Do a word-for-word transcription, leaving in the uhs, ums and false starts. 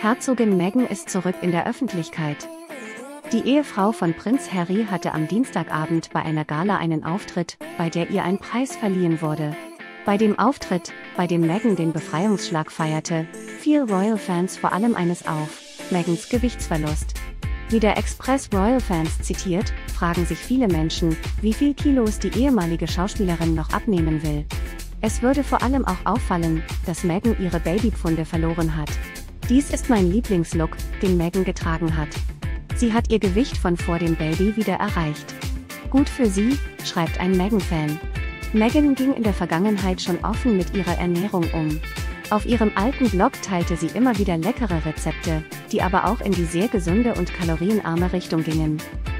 Herzogin Meghan ist zurück in der Öffentlichkeit. Die Ehefrau von Prinz Harry hatte am Dienstagabend bei einer Gala einen Auftritt, bei der ihr ein Preis verliehen wurde. Bei dem Auftritt, bei dem Meghan den Befreiungsschlag feierte, fiel Royal-Fans vor allem eines auf: Meghans Gewichtsverlust. Wie der Express Royal-Fans zitiert, fragen sich viele Menschen, wie viel Kilos die ehemalige Schauspielerin noch abnehmen will. Es würde vor allem auch auffallen, dass Meghan ihre Babypfunde verloren hat. Dies ist mein Lieblingslook, den Meghan getragen hat. Sie hat ihr Gewicht von vor dem Baby wieder erreicht. Gut für sie, schreibt ein Meghan-Fan. Meghan ging in der Vergangenheit schon offen mit ihrer Ernährung um. Auf ihrem alten Blog teilte sie immer wieder leckere Rezepte, die aber auch in die sehr gesunde und kalorienarme Richtung gingen.